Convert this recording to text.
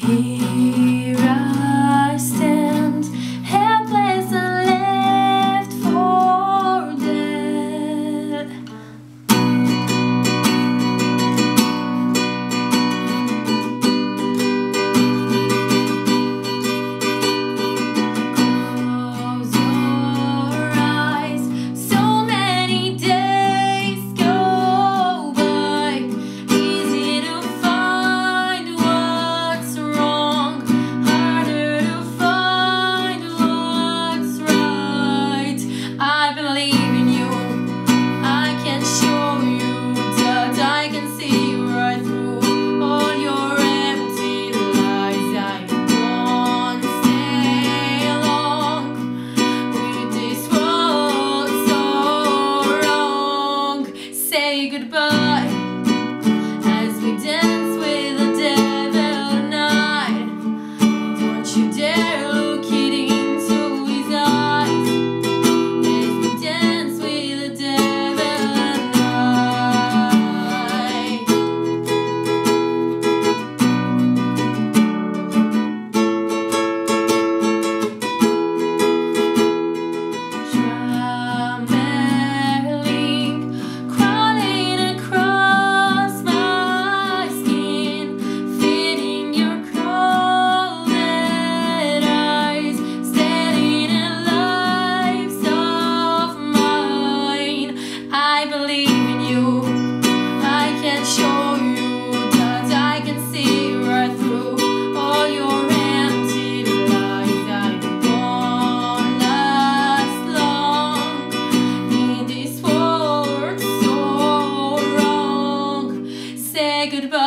Here I stand, helpless and left for dead. Close your eyes, so many days go by. Easy to find what's wrong, harder to find what's right. I believe in you, I can show you that I can see right through all your empty lies. I won't stay long with this world so wrong. Say goodbye as we dance with the devil tonight. Don't you dare look it into his eyes as we dance with the devil tonight. Trembling, crawling across my skin, feeding your cold red eyes, staring at lives of mine. I believe in you, I can show you that I can see right through all your empty lies. I won't last long in this world so wrong. Say goodbye